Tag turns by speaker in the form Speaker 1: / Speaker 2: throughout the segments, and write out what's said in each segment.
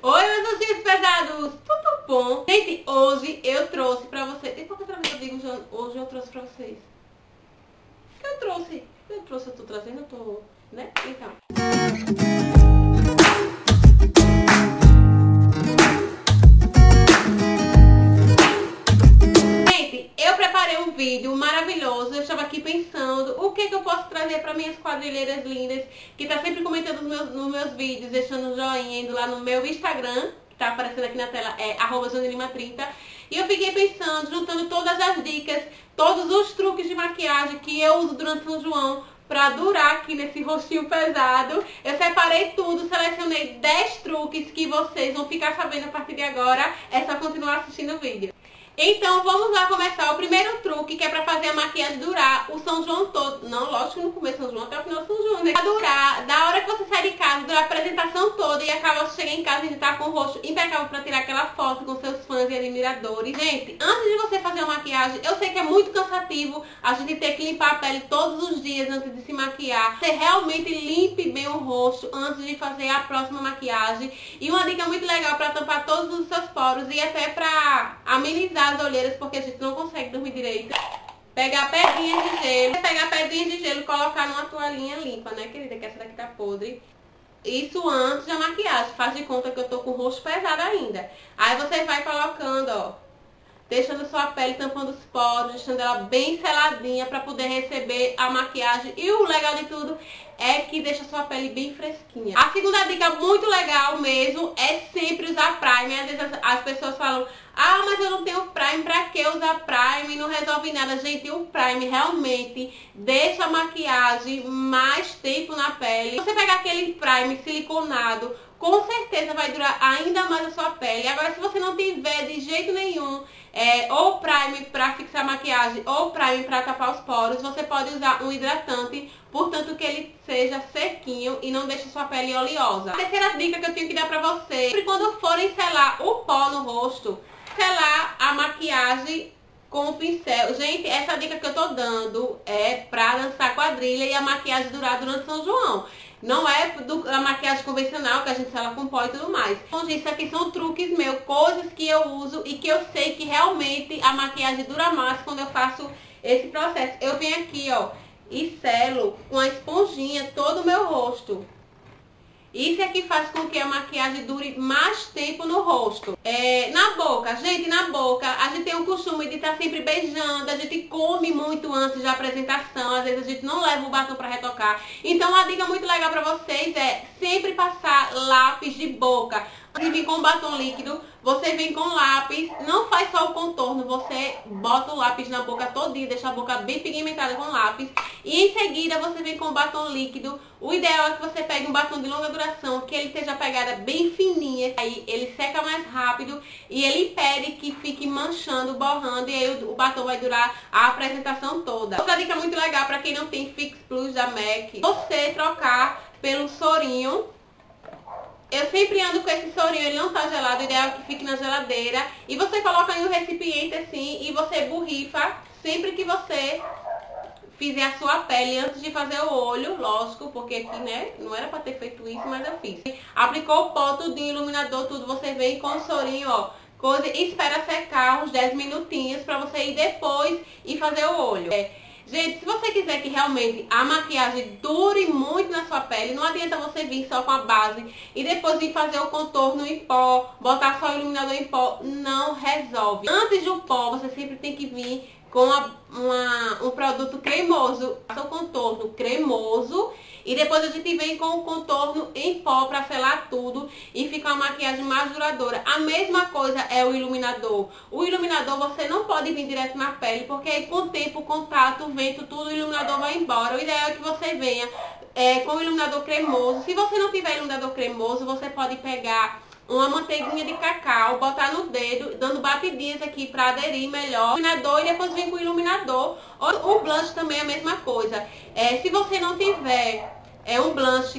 Speaker 1: Oi, meus anjinhos pesados, tudo bom? Gente, hoje eu trouxe pra vocês... E por que outra vez eu digo hoje eu trouxe pra vocês? Eu trouxe, eu tô trazendo, eu tô... né? Então... Gente, eu preparei um vídeo maravilhoso. Eu estava aqui pensando o que eu posso trazer para minhas quadrilheiras lindas, que tá sempre comentando nos meus vídeos, deixando um joinha, indo lá no meu Instagram, que tá aparecendo aqui na tela, é @JaniLima30. E eu fiquei pensando, juntando todas as dicas, todos os truques de maquiagem que eu uso durante São João, pra durar aqui nesse rostinho pesado. Eu separei tudo, selecionei 10 truques que vocês vão ficar sabendo a partir de agora. É só continuar assistindo o vídeo. Então vamos lá começar o primeiro truque, que é pra fazer a maquiagem durar o São João todo. Não, lógico que no começo do São João, até o final do São João, né? Pra durar, da hora que você sai de casa, durar a apresentação toda e acaba você chegar em casa e tá com o rosto impecável pra tirar aquela foto com seus fãs e admiradores. Gente, antes de você fazer uma maquiagem, eu sei que é muito cansativo a gente ter que limpar a pele todos os dias antes de se maquiar. Você realmente limpe bem o rosto antes de fazer a próxima maquiagem. E uma dica muito legal pra tampar todos os seus poros e até pra amenizar as olheiras, porque a gente não consegue dormir direito. Pegar pedrinhas de gelo. Pegar pedrinhas de gelo e colocar numa toalhinha limpa, né, querida? Que essa daqui tá podre. Isso antes da maquiagem. Faz de conta que eu tô com o rosto pesado ainda. Aí você vai colocando, ó, deixando sua pele tampando os poros, deixando ela bem seladinha pra poder receber a maquiagem. E o legal de tudo é que deixa sua pele bem fresquinha. A segunda dica muito legal mesmo é sempre usar primer. Às vezes as pessoas falam: ah, mas eu não tenho primer, pra que usar primer? Não resolve nada. Gente, o primer realmente deixa a maquiagem mais tempo na pele. Se você pegar aquele primer siliconado, com certeza vai durar ainda mais a sua pele. Agora, se você não tiver de jeito nenhum ou primer pra fixar a maquiagem ou primer pra tapar os poros, você pode usar um hidratante, portanto que ele seja sequinho e não deixe sua pele oleosa. A terceira dica que eu tenho que dar pra vocês: sempre quando forem selar o pó no rosto, selar a maquiagem com o pincel. Gente, essa dica que eu tô dando é pra dançar quadrilha e a maquiagem durar durante São João. Não é a maquiagem convencional que a gente sela com pó e tudo mais. Então, gente, isso aqui são truques meus, coisas que eu uso e que eu sei que realmente a maquiagem dura mais quando eu faço esse processo. Eu venho aqui, ó, e selo com a esponjinha todo o meu rosto. Isso é que faz com que a maquiagem dure mais tempo no rosto. Na boca, gente, na boca, a gente tem o costume de estar sempre beijando, a gente come muito antes da apresentação, às vezes a gente não leva o batom pra retocar. Então uma dica muito legal pra vocês é sempre passar lápis de boca. Antes de vir com batom líquido, você vem com lápis, não faz só o contorno, você bota o lápis na boca todinha, deixa a boca bem pigmentada com lápis. E em seguida você vem com o batom líquido. O ideal é que você pegue um batom de longa duração, que ele esteja pegada bem fininha, aí ele seca mais rápido e ele impede que fique manchando, borrando, e aí o batom vai durar a apresentação toda. Outra dica muito legal para quem não tem Fix Plus da MAC, você trocar pelo sorinho. Eu sempre ando com esse sorinho, ele não tá gelado, o ideal é que fique na geladeira. E você coloca em um recipiente assim e você borrifa sempre que você fizer a sua pele antes de fazer o olho, lógico, porque aqui, né, não era pra ter feito isso, mas eu fiz. Aplicou o pó, tudinho, iluminador, tudo, você vem com o sorinho, ó, coisa, e espera secar uns 10 minutinhos pra você ir depois e fazer o olho. Gente, se você quiser que realmente a maquiagem dure muito na sua pele, não adianta você vir só com a base e depois vir fazer o contorno em pó, botar só o iluminador em pó, não resolve. Antes do pó, você sempre tem que vir com um produto cremoso, o contorno cremoso, e depois a gente vem com o contorno em pó pra selar tudo e fica uma maquiagem mais duradoura. A mesma coisa é o iluminador. O iluminador você não pode vir direto na pele, porque aí com o tempo, o contato, o vento, tudo, o iluminador vai embora. O ideal é que você venha com o iluminador cremoso. Se você não tiver iluminador cremoso, você pode pegar uma manteiguinha de cacau, botar no dedo, dando batidinhas aqui pra aderir melhor. Iluminador, e depois vem com o iluminador. O blush também é a mesma coisa. Se você não tiver um blush,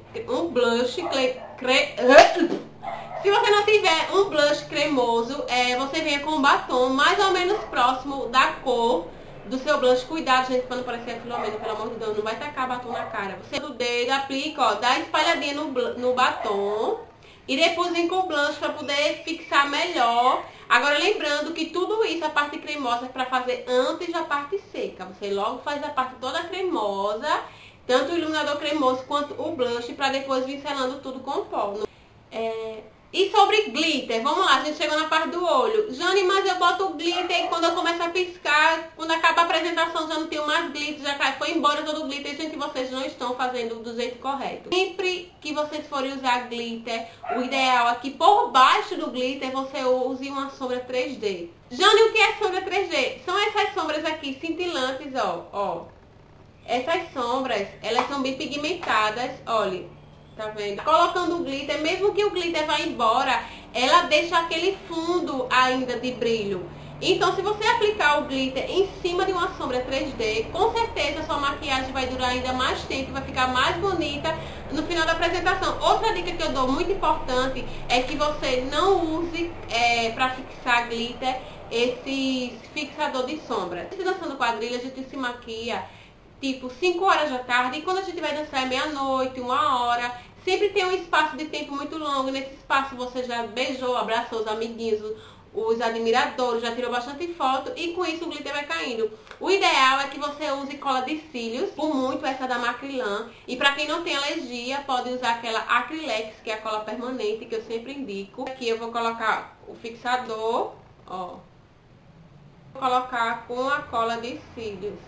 Speaker 1: se você não tiver um blush cremoso, você venha com um batom mais ou menos próximo da cor do seu blush. Cuidado, gente, pra não parecer a Filomena, pelo amor de Deus, não vai tacar batom na cara. Você do dedo, aplica, ó, dá espalhadinha no batom. E depois vem com blush para poder fixar melhor. Agora lembrando que tudo isso, a parte cremosa, é para fazer antes da parte seca. Você logo faz a parte toda cremosa, tanto o iluminador cremoso quanto o blush, para depois vir selando tudo com o pó. E sobre glitter, vamos lá, a gente chegou na parte do olho. Jane, mas eu boto o glitter e quando eu começo a piscar, quando acaba a apresentação já não tenho mais glitter, já foi embora todo o glitter. Gente, vocês não estão fazendo do jeito correto. Sempre que vocês forem usar glitter, o ideal é que por baixo do glitter você use uma sombra 3D. Jane, o que é sombra 3D? São essas sombras aqui cintilantes, ó. Essas sombras, elas são bem pigmentadas, olha. Tá vendo? Colocando o glitter, mesmo que o glitter vá embora, ela deixa aquele fundo ainda de brilho. Então, se você aplicar o glitter em cima de uma sombra 3D, com certeza a sua maquiagem vai durar ainda mais tempo, vai ficar mais bonita no final da apresentação. Outra dica que eu dou muito importante é que você não use para fixar glitter esse fixador de sombra. Se dançando quadrilha, a gente se maquia tipo 5 horas da tarde, e quando a gente vai dançar é meia-noite, 1 hora. Sempre tem um espaço de tempo muito longo. Nesse espaço você já beijou, abraçou os amiguinhos, os admiradores, já tirou bastante foto, e com isso o glitter vai caindo. O ideal é que você use cola de cílios, por muito essa da Macrylan. E pra quem não tem alergia, pode usar aquela Acrylex, que é a cola permanente, que eu sempre indico. Aqui eu vou colocar o fixador, ó. Vou colocar com a cola de cílios.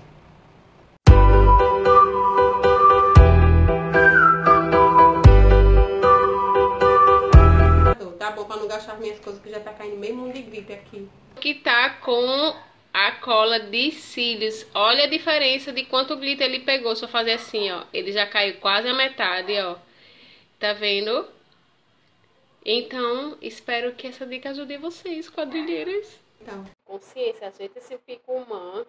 Speaker 1: Tá bom, pra não gastar minhas coisas, que já tá caindo meio mundo de glitter aqui.
Speaker 2: Aqui tá com a cola de cílios. Olha a diferença de quanto glitter ele pegou. Se eu fazer assim, ó, ele já caiu quase a metade, ó. Tá vendo? Então, espero que essa dica ajude vocês, quadrilheiras.
Speaker 1: Então,
Speaker 2: consciência, ajeita esse picumã.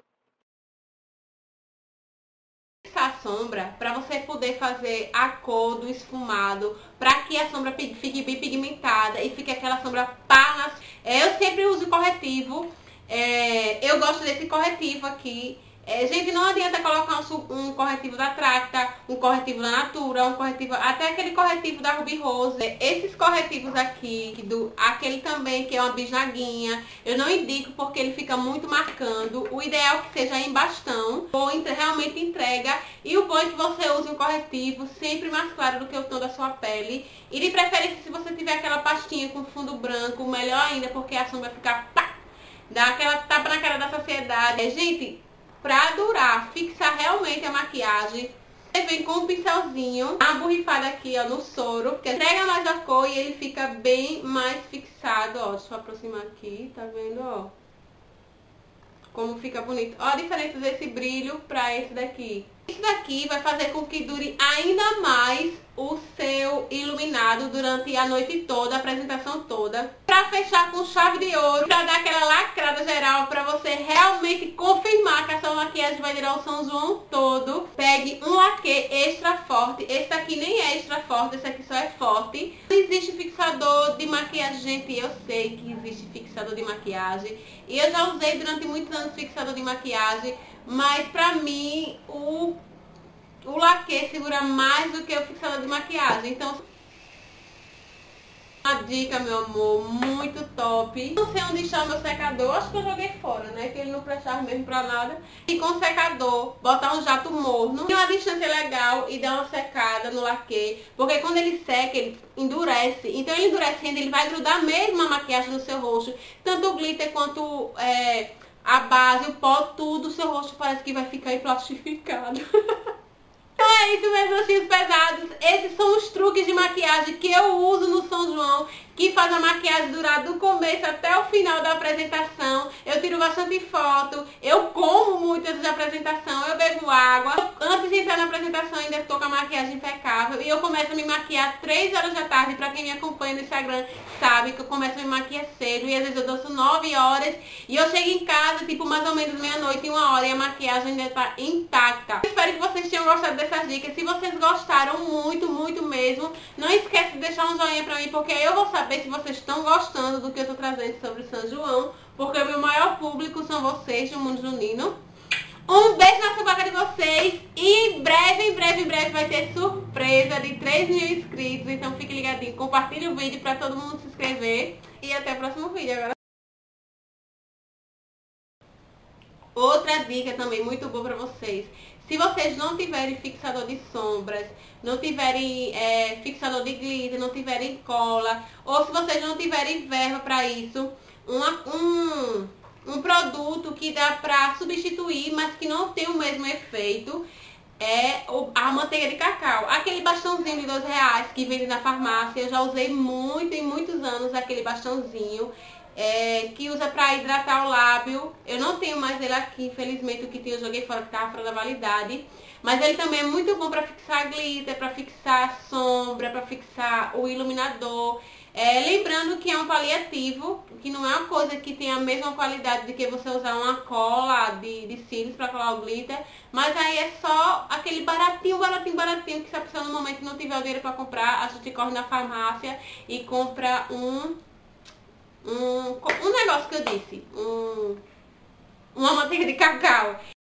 Speaker 1: A sombra, para você poder fazer a cor do esfumado, para que a sombra fique bem pigmentada e fique aquela sombra pá. Eu sempre uso corretivo, eu gosto desse corretivo aqui. Gente, não adianta colocar um corretivo da Tracta, um corretivo da Natura, um corretivo, até aquele corretivo da Ruby Rose. Esses corretivos aqui, aquele também que é uma bisnaguinha, eu não indico porque ele fica muito marcando. O ideal é que seja em bastão, ou realmente entrega. E o bom é que você use um corretivo sempre mais claro do que o tom da sua pele. E de preferência, se você tiver aquela pastinha com fundo branco, melhor ainda, porque a sombra vai ficar pá, dá aquela tapa na cara da sociedade. Gente, pra durar, fixar realmente a maquiagem, você vem com um pincelzinho, uma borrifada aqui, ó, no soro, que entrega mais a cor e ele fica bem mais fixado, ó. Deixa eu aproximar aqui, tá vendo, ó? Como fica bonito. Ó a diferença desse brilho pra esse daqui. Isso daqui vai fazer com que dure ainda mais o seu iluminado durante a noite toda, a apresentação toda. Pra fechar com chave de ouro, pra dar aquela lacrada geral, pra você realmente confirmar que a sua maquiagem vai durar o São João todo. Pegue um laque extra forte. Esse daqui nem é extra forte, esse aqui só é forte. Não existe fixador de maquiagem, gente. Eu sei que existe fixador de maquiagem. E eu já usei durante muitos anos fixador de maquiagem. Mas pra mim, o laque segura mais do que o fixador de maquiagem. Então, uma dica, meu amor, muito top. Não sei onde está o meu secador, acho que eu joguei fora, né? Que ele não prestava mesmo pra nada. E com o secador, botar um jato morno, tem uma distância legal e dar uma secada no laque. Porque quando ele seca, ele endurece. Então ele endurecendo, ele vai grudar mesmo a maquiagem no seu rosto. Tanto o glitter quanto a base, o pó, tudo, o seu rosto parece que vai ficar plastificado. Então é isso, meus rostinhos pesados. Esses são os truques de maquiagem que eu uso no São João, que faz a maquiagem durar do começo até o final da apresentação. Eu tiro bastante foto, eu como muito antes da apresentação, eu bebo água. Antes de entrar na apresentação ainda estou com a maquiagem impecável. E eu começo a me maquiar 3 horas da tarde. Pra quem me acompanha no Instagram sabe que eu começo a me maquiar cedo. E às vezes eu danço 9 horas. E eu chego em casa tipo mais ou menos meia-noite, 1 hora, e a maquiagem ainda está intacta. Espero que vocês tenham gostado dessas dicas. Se vocês gostaram muito, muito mesmo, não esquece de deixar um joinha pra mim, porque aí eu vou saber se vocês estão gostando do que eu tô trazendo sobre São João, porque o meu maior público são vocês do mundo junino. Um beijo na subaca de vocês. E em breve vai ter surpresa de 3 mil inscritos. Então fique ligadinho, compartilhe o vídeo pra todo mundo se inscrever. E até o próximo vídeo. Agora, outra dica também muito boa pra vocês. Se vocês não tiverem fixador de sombras, não tiverem fixador de glitter, não tiverem cola, ou se vocês não tiverem verba para isso, um produto que dá pra substituir, mas que não tem o mesmo efeito, é a manteiga de cacau. Aquele bastãozinho de R$2 que vende na farmácia, eu já usei muito, em muitos anos, aquele bastãozinho. Que usa pra hidratar o lábio. Eu não tenho mais ele aqui, infelizmente. O que tinha eu joguei fora, que tava fora da validade. Mas ele também é muito bom pra fixar glitter, pra fixar sombra, pra fixar o iluminador. Lembrando que é um paliativo, que não é uma coisa que tem a mesma qualidade de que você usar uma cola de cílios pra colar o glitter. Mas aí é só aquele baratinho, que se a pessoa no momento não tiver o dinheiro pra comprar, a gente corre na farmácia e compra um negócio que eu disse, uma manteiga de cacau.